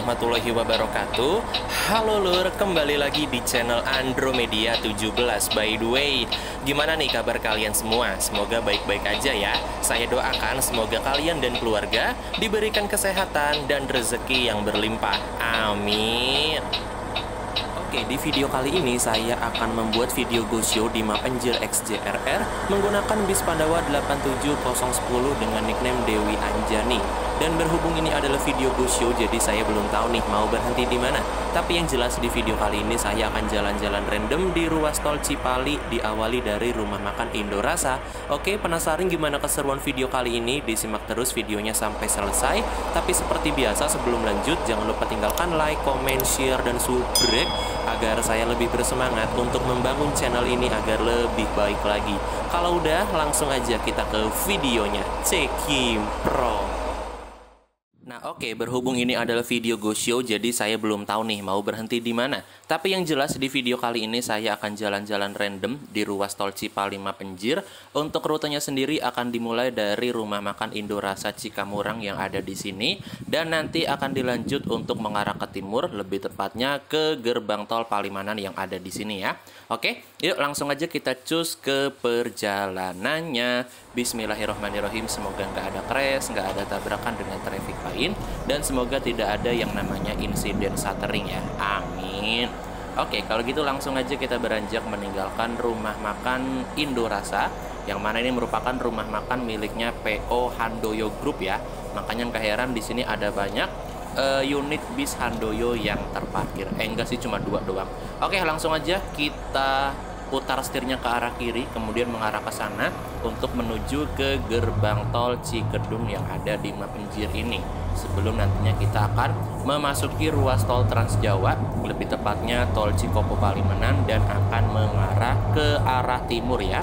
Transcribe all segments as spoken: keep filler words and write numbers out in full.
warahmatullahi wabarakatuh. Halo lur, kembali lagi di channel Andromedia tujuh belas. By the way, gimana nih kabar kalian semua? Semoga baik-baik aja ya. Saya doakan semoga kalian dan keluarga diberikan kesehatan dan rezeki yang berlimpah. Amin. Oke, di video kali ini saya akan membuat video go show di map Anjir X J R R menggunakan bis Pandawa delapan tujuh nol satu nol dengan nickname Dewi Anjani. Dan berhubung ini adalah video go show, jadi saya belum tahu nih mau berhenti di mana. Tapi yang jelas di video kali ini saya akan jalan-jalan random di ruas tol Cipali, diawali dari rumah makan Indorasa. Oke, penasaran gimana keseruan video kali ini? Disimak terus videonya sampai selesai. Tapi seperti biasa sebelum lanjut, jangan lupa tinggalkan like, comment, share, dan subscribe agar saya lebih bersemangat untuk membangun channel ini agar lebih baik lagi. Kalau udah, langsung aja kita ke videonya. Cekim Pro. Nah oke, berhubung ini adalah video go show, jadi saya belum tahu nih mau berhenti di mana. Tapi yang jelas di video kali ini saya akan jalan-jalan random di ruas tol Cipali map Anjir. Untuk rutenya sendiri akan dimulai dari rumah makan Indorasa Cikamurang yang ada di sini, dan nanti akan dilanjut untuk mengarah ke timur, lebih tepatnya ke gerbang tol Palimanan yang ada di sini ya. Oke, yuk langsung aja kita cus ke perjalanannya. Bismillahirrahmanirrahim. Semoga nggak ada crash, nggak ada tabrakan dengan traffic lain, dan semoga tidak ada yang namanya insiden stuttering ya. Amin. Oke, kalau gitu langsung aja kita beranjak meninggalkan rumah makan Indorasa, yang mana ini merupakan rumah makan miliknya P O Handoyo Group ya. Makanya nggak heran di sini ada banyak uh, unit bis Handoyo yang terparkir. Eh enggak sih, cuma dua doang. Oke, langsung aja kita putar setirnya ke arah kiri, kemudian mengarah ke sana untuk menuju ke gerbang tol Cikedung yang ada di map Anjir ini. Sebelum nantinya kita akan memasuki ruas tol Trans Jawa, lebih tepatnya tol Cikopo Palimanan, dan akan mengarah ke arah timur ya.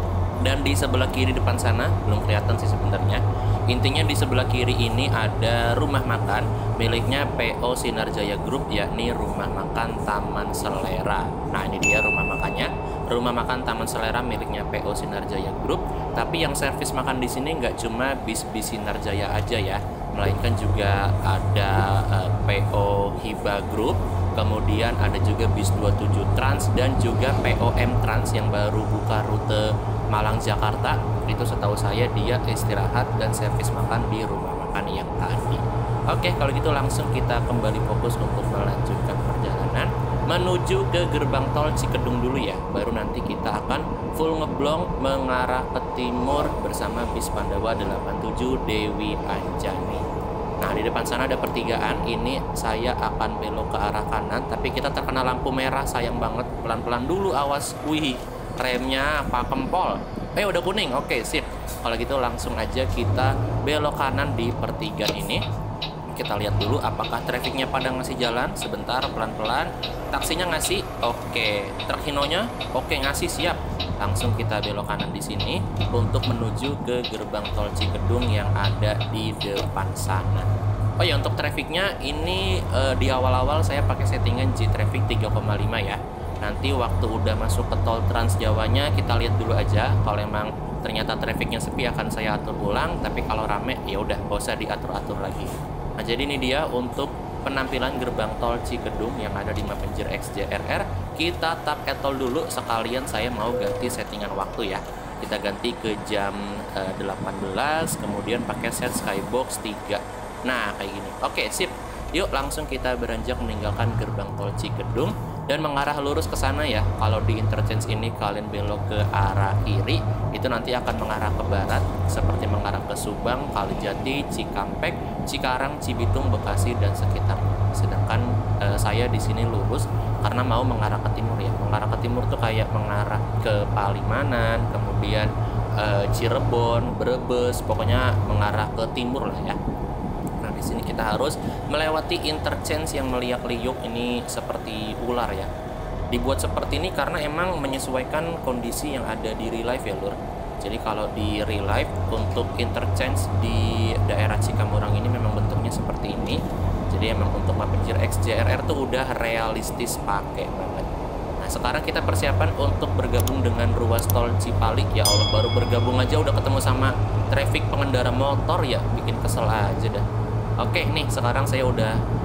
Dan di sebelah kiri depan sana, belum kelihatan sih sebenarnya. Intinya di sebelah kiri ini ada rumah makan miliknya P O Sinarjaya Group, yakni rumah makan Taman Selera. Nah ini dia rumah makannya, rumah makan Taman Selera miliknya P O Sinarjaya Group. Tapi yang servis makan di sini nggak cuma bis-bis Sinarjaya aja ya, melainkan juga ada uh, P O Hiba Group, kemudian ada juga bis dua puluh tujuh Trans, dan juga P O M Trans yang baru buka rute Malang Jakarta. Itu setahu saya dia istirahat dan servis makan di rumah makan yang tadi. Oke, kalau gitu langsung kita kembali fokus untuk melanjutkan perjalanan menuju ke gerbang tol Cikedung dulu ya. Baru nanti kita akan full ngeblong mengarah ke timur bersama bis Pandawa delapan tujuh Dewi Anjani. Nah di depan sana ada pertigaan, ini saya akan belok ke arah kanan, tapi kita terkena lampu merah, sayang banget. Pelan-pelan dulu, awas. Wih, remnya apa kempol. Eh udah kuning, oke sip. Kalau gitu langsung aja kita belok kanan di pertigaan ini. Kita lihat dulu apakah trafiknya pada ngasih jalan. Sebentar, pelan-pelan. Taksinya ngasih, oke. Truk Hinonya, oke ngasih, siap. Langsung kita belok kanan di sini untuk menuju ke gerbang tol Cikedung yang ada di depan sana. Oh ya, untuk trafiknya ini eh, di awal-awal saya pakai settingan G Traffic tiga koma lima ya. Nanti waktu udah masuk ke tol Trans Jawanya kita lihat dulu aja. Kalau emang ternyata trafiknya sepi akan saya atur ulang, tapi kalau rame ya udah gak usah diatur-atur lagi. Nah jadi ini dia untuk penampilan gerbang tol Cikedung yang ada di map Anjir X J R R. Kita tap e-tol dulu, sekalian saya mau ganti settingan waktu ya. Kita ganti ke jam uh, delapan belas, kemudian pakai set skybox tiga. Nah kayak gini. Oke sip. Yuk langsung kita beranjak meninggalkan gerbang tol Cikedung dan mengarah lurus ke sana ya. Kalau di interchange ini kalian belok ke arah kiri, itu nanti akan mengarah ke barat seperti mengarah ke Subang, Kalijati, Cikampek, Cikarang, Cibitung, Bekasi, dan sekitar. Sedangkan eh, saya di sini lurus karena mau mengarah ke timur ya. Mengarah ke timur tuh kayak mengarah ke Palimanan, kemudian eh, Cirebon, Brebes, pokoknya mengarah ke timur lah ya. Nah di sini kita harus melewati interchange yang meliak-liuk ini seperti ular ya. Dibuat seperti ini karena emang menyesuaikan kondisi yang ada di real life ya lur. Jadi kalau di real life untuk interchange di daerah Cikamurang ini memang bentuknya seperti ini. Jadi emang untuk map Anjir X J R R tuh udah realistis pakai banget. Nah sekarang kita persiapan untuk bergabung dengan ruas tol Cipali. Ya Allah, baru bergabung aja udah ketemu sama traffic pengendara motor ya, bikin kesel aja dah. Oke nih, sekarang saya udah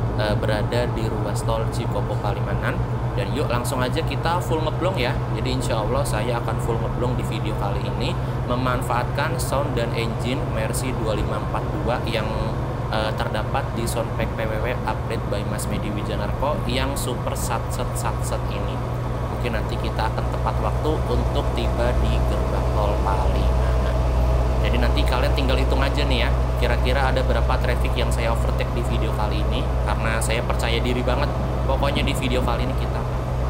uh, berada di ruas tol Cikopo Palimanan. Dan yuk langsung aja kita full ngeblong ya. Jadi insya Allah saya akan full ngeblong di video kali ini, memanfaatkan sound dan engine Mercy dua lima empat dua yang uh, terdapat di soundpack P W W update by Mas Medi Wijanarko yang super satset satset ini. Mungkin nanti kita akan tepat waktu untuk tiba di gerbang tol Palimanan. Jadi nanti kalian tinggal hitung aja nih ya, kira-kira ada berapa traffic yang saya overtake di video kali ini, karena saya percaya diri banget pokoknya di video kali ini kita.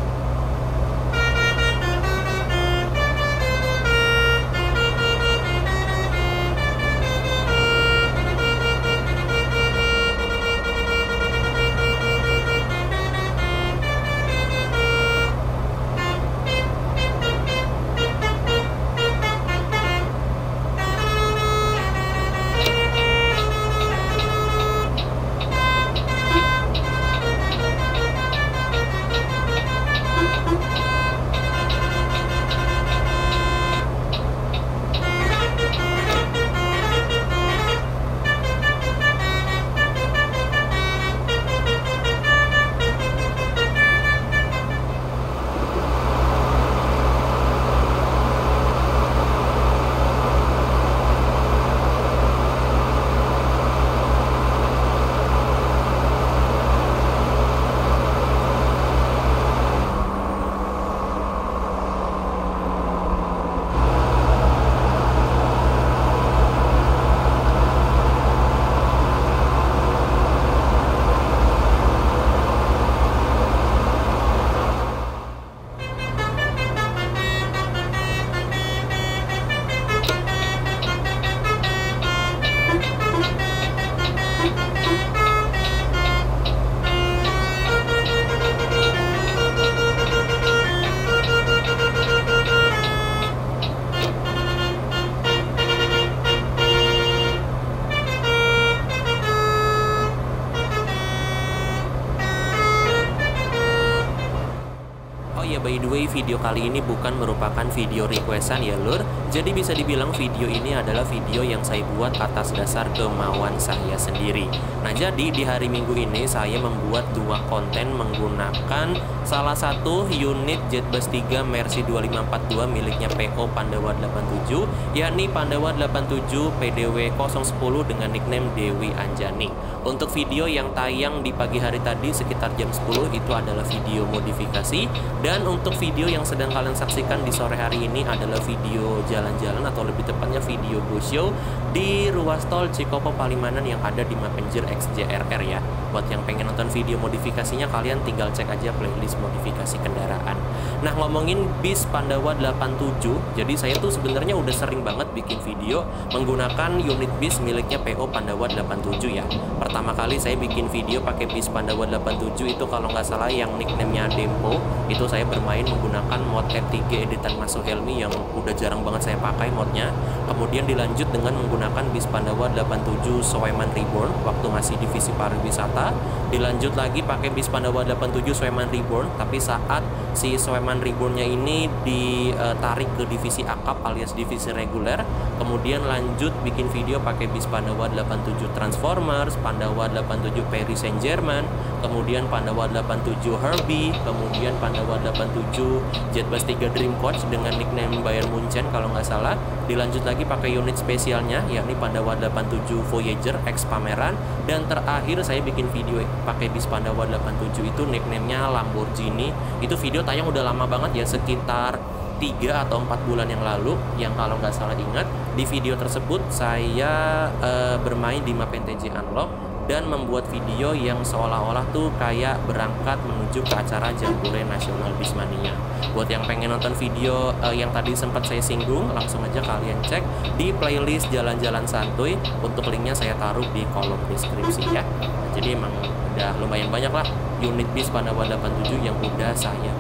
By the way, video kali ini bukan merupakan video requestan ya lur. Jadi bisa dibilang video ini adalah video yang saya buat atas dasar kemauan saya sendiri. Nah jadi di hari Minggu ini saya membuat dua konten menggunakan salah satu unit Jetbus tiga Mercy dua lima empat dua miliknya P O Pandawa delapan tujuh, yakni Pandawa delapan tujuh P D W nol sepuluh dengan nickname Dewi Anjani. Untuk video yang tayang di pagi hari tadi sekitar jam sepuluh itu adalah video modifikasi, dan untuk video yang sedang kalian saksikan di sore hari ini adalah video jalan-jalan atau lebih tepatnya video go show di ruas tol Cikopo Palimanan yang ada di Mapenjir X J R R ya. Buat yang pengen nonton video modifikasinya kalian tinggal cek aja playlist modifikasi kendaraan. Nah ngomongin bis Pandawa delapan tujuh, jadi saya tuh sebenarnya udah sering banget bikin video menggunakan unit bis miliknya P O Pandawa delapan tujuh ya. Pertama kali saya bikin video pakai bis Pandawa delapan tujuh itu kalau nggak salah yang nickname-nya Dempo, itu saya bermain menggunakan mod F tiga editan Mas Suhelmi yang udah jarang banget saya pakai modnya. Kemudian dilanjut dengan menggunakan bis Pandawa delapan tujuh Soeman Reborn waktu masih divisi pariwisata. Dilanjut lagi pakai bis Pandawa delapan tujuh Soeman Reborn, tapi saat si Soeman Reborn-nya ini ditarik ke divisi akap alias divisi reguler. Kemudian lanjut bikin video pakai bis Pandawa delapan tujuh Transformers, Pandawa delapan tujuh Paris Saint Germain, kemudian Pandawa delapan tujuh Herbie, kemudian Pandawa delapan tujuh Jetbus tiga Dream Coach dengan nickname Bayern Munchen kalau nggak salah. Dilanjut lagi pakai unit spesialnya yakni Pandawa delapan tujuh Voyager X Pameran, dan terakhir saya bikin video pakai bis Pandawa delapan tujuh itu nickname-nya Lamborghini. Itu video tayang udah lama banget ya, sekitar tiga atau empat bulan yang lalu yang kalau nggak salah ingat. Di video tersebut saya uh, bermain di map N T J Unlock dan membuat video yang seolah-olah tuh kayak berangkat menuju ke acara Jambore Nasional Bismania. Buat yang pengen nonton video uh, yang tadi sempat saya singgung, langsung aja kalian cek di playlist Jalan-Jalan Santuy. Untuk linknya saya taruh di kolom deskripsi ya. Jadi emang udah lumayan banyak lah unit bis Pandawa delapan tujuh yang udah saya.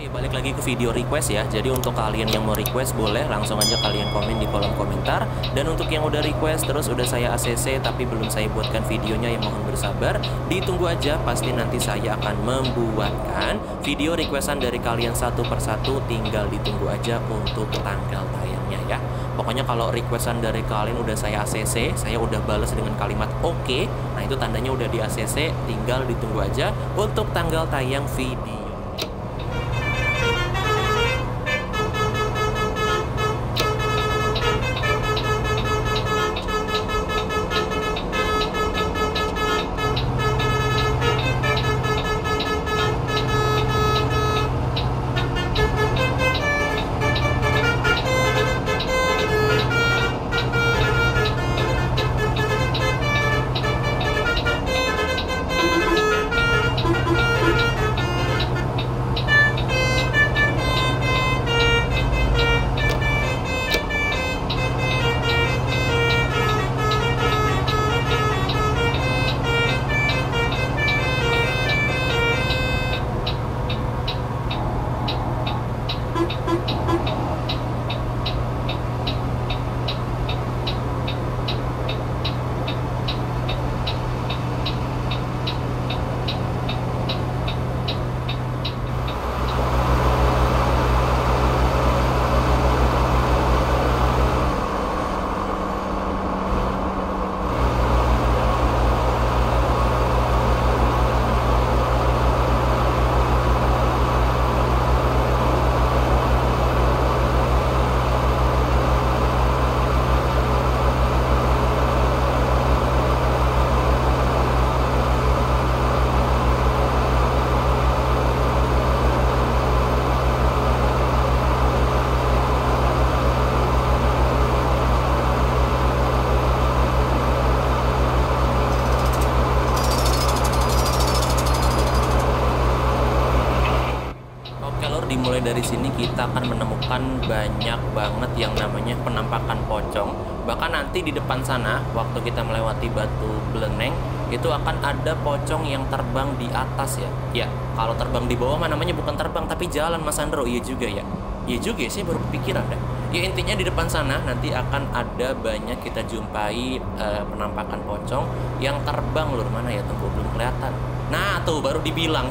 Oke, balik lagi ke video request ya. Jadi untuk kalian yang mau request boleh langsung aja kalian komen di kolom komentar. Dan untuk yang udah request terus udah saya A C C tapi belum saya buatkan videonya, yang mohon bersabar. Ditunggu aja, pasti nanti saya akan membuatkan video requestan dari kalian satu persatu. Tinggal ditunggu aja untuk tanggal tayangnya ya. Pokoknya kalau requestan dari kalian udah saya A C C, saya udah balas dengan kalimat oke. Nah itu tandanya udah di A C C, tinggal ditunggu aja untuk tanggal tayang video. Dimulai dari sini kita akan menemukan banyak banget yang namanya penampakan pocong. Bahkan nanti di depan sana waktu kita melewati Batu Beleneng itu akan ada pocong yang terbang di atas ya. Ya, kalau terbang di bawah mah namanya bukan terbang tapi jalan, Mas Andro. Iya juga ya. Iya juga ya, saya baru kepikiran dah. Ya intinya di depan sana nanti akan ada banyak kita jumpai uh, penampakan pocong yang terbang. Lur, mana ya? Tunggu, belum kelihatan. Nah, tuh baru dibilang.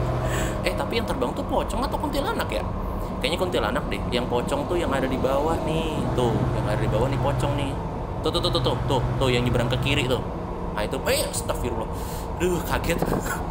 Eh tapi yang terbang tuh pocong atau kuntilanak ya? Kayaknya kuntilanak deh. Yang pocong tuh yang ada di bawah nih. Tuh, yang ada di bawah nih pocong nih. Tuh tuh tuh tuh tuh tuh, tuh yang nyebrang ke kiri tuh. Nah itu, eh astagfirullah. Duh kaget.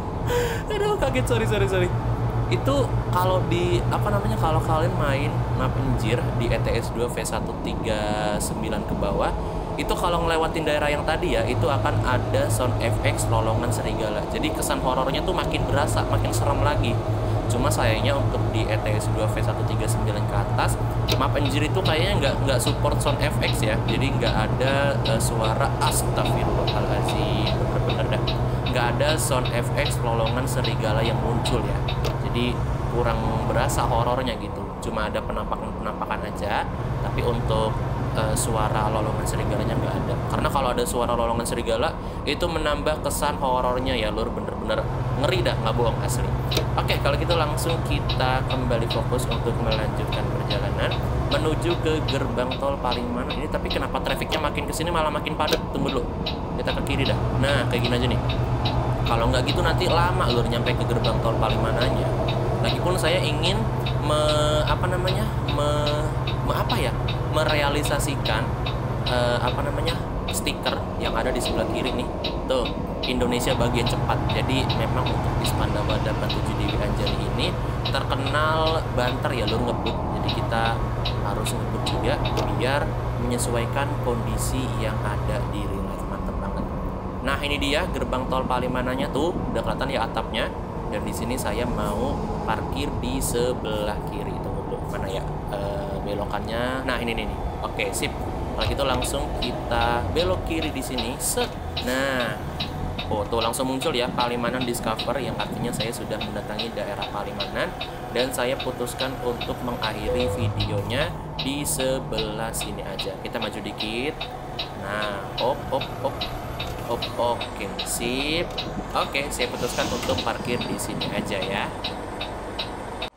Aduh kaget, sorry sorry sorry. Itu kalau di apa namanya, kalau kalian main map Enjir di E T S dua V seratus tiga puluh sembilan ke bawah, itu kalau ngelewatin daerah yang tadi ya, itu akan ada sound effects lolongan serigala. Jadi kesan horornya tuh makin berasa, makin serem lagi. Cuma sayangnya untuk di E T S dua V seratus tiga puluh sembilan ke atas, map Enjir itu kayaknya nggak nggak support sound effects ya. Jadi nggak ada uh, suara astagfirullahaladzim, bener-bener dah. Nggak ada sound effects lolongan serigala yang muncul ya. Jadi kurang berasa horornya gitu. Cuma ada penampakan-penampakan aja. Tapi untuk Uh, suara lolongan serigalanya nggak ada. Karena kalau ada suara lolongan serigala itu menambah kesan horornya ya lur, bener-bener ngeri dah, nggak bohong asli. Oke, kalau gitu langsung kita kembali fokus untuk melanjutkan perjalanan menuju ke gerbang tol Palimanan ini. Tapi kenapa trafiknya makin kesini malah makin padat? Tunggu dulu, kita ke kiri dah. Nah kayak gini aja nih. Kalau nggak gitu nanti lama lur nyampe ke gerbang tol Palimanannya. Lagipun saya ingin me, apa namanya me, me apa ya merealisasikan uh, apa namanya stiker yang ada di sebelah kiri nih, tuh Indonesia bagian cepat. Jadi memang untuk di Spandawada Batuju Dewi Anjali ini terkenal banter ya lur, ngebut. Jadi kita harus ngebut juga biar menyesuaikan kondisi yang ada di real life. Mantep banget. Nah ini dia gerbang tol Palimanannya, tuh udah kelihatan ya atapnya. Dan di sini saya mau parkir di sebelah kiri. Tunggu dulu, mana ya e, belokannya? Nah ini nih, nih. Oke sip. Kalau gitu langsung kita belok kiri di sini. Set. Nah, oh tuh langsung muncul ya Palimanan Discover, yang artinya saya sudah mendatangi daerah Palimanan. Dan saya putuskan untuk mengakhiri videonya di sebelah sini aja. Kita maju dikit. Nah, op op op. Oh, oke, okay. Sip. Oke, okay, saya putuskan untuk parkir di sini aja ya. Nah,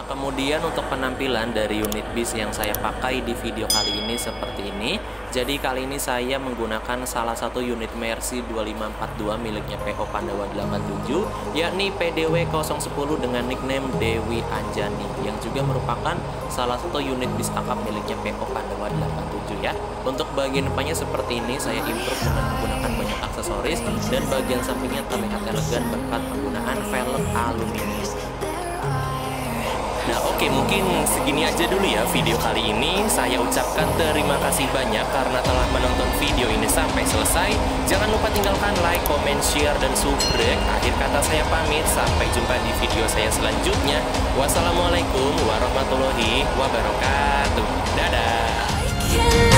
Kemudian untuk penampilan dari unit bis yang saya pakai di video kali ini seperti ini. Jadi kali ini saya menggunakan salah satu unit Mercy dua lima empat dua miliknya P O Pandawa delapan tujuh, yakni P D W nol satu nol dengan nickname Dewi Anjani, yang juga merupakan salah satu unit bis akap miliknya P O Pandawa delapan tujuh ya. Untuk bagian depannya seperti ini, saya improve dengan menggunakan banyak aksesoris dan bagian sampingnya terlihat elegan berkat penggunaan velg aluminium. Nah oke, mungkin segini aja dulu ya video kali ini. Saya ucapkan terima kasih banyak karena telah menonton video ini sampai selesai. Jangan lupa tinggalkan like, comment, share, dan subscribe. Akhir kata saya pamit, sampai jumpa di video saya selanjutnya. Wassalamualaikum warahmatullahi wabarakatuh. Dadah.